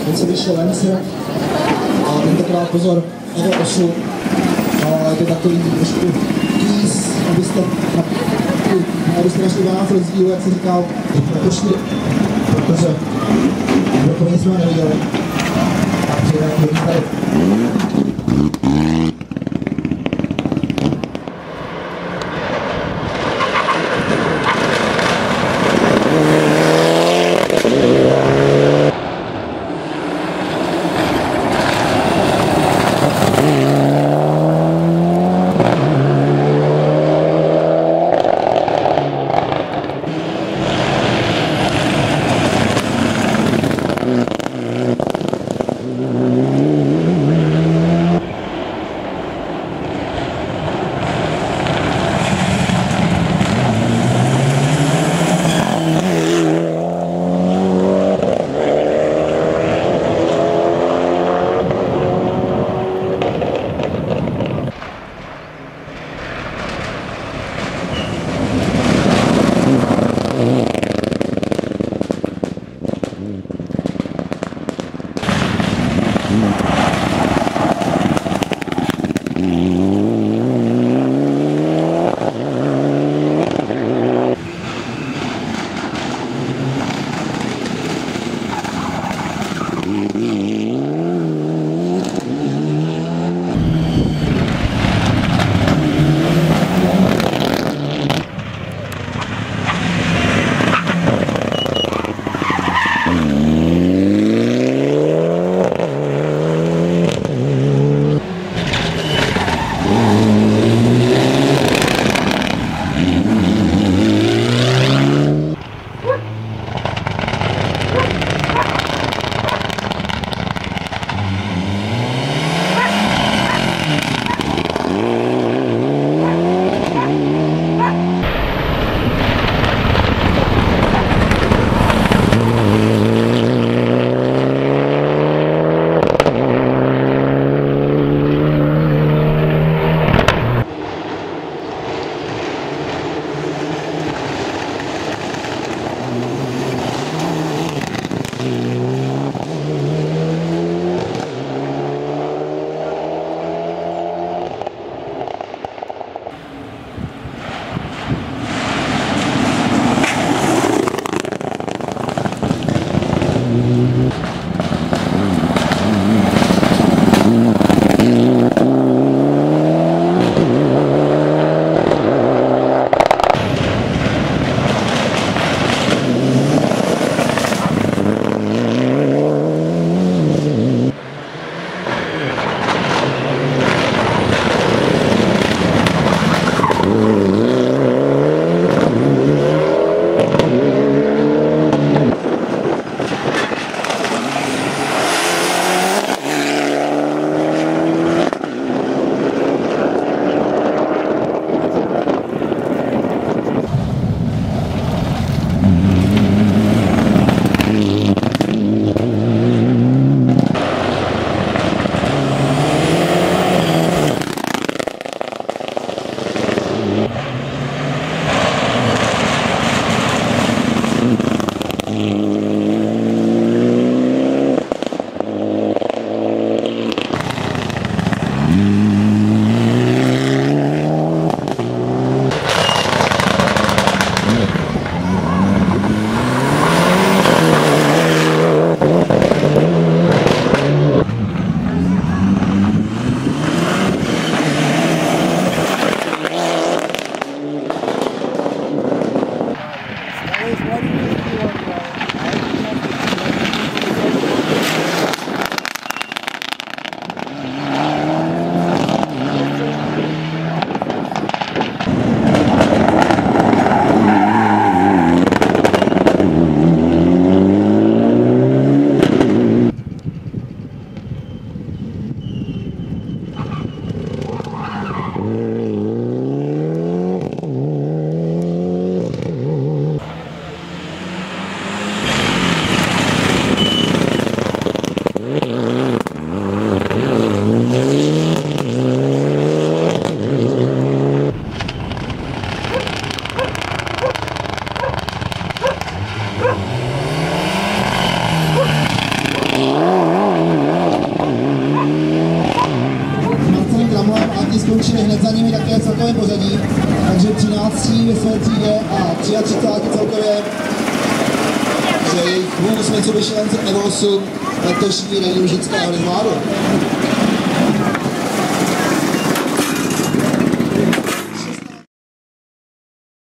teď se vyšel Lence a tentokrát pozor, osu. Je to takový trošku kýs, abyste našli 12 rozdílů, jak se říkal, pošli, protože takový jsme ho neviděli. A přijde na první tady. skončili hned za nimi také celkovém pořadí, takže 13 ve své třídě a 33 celkově. Že jejich vůz Mitsubishi Lancer Evosu letošní rally už vždycky nezvládl.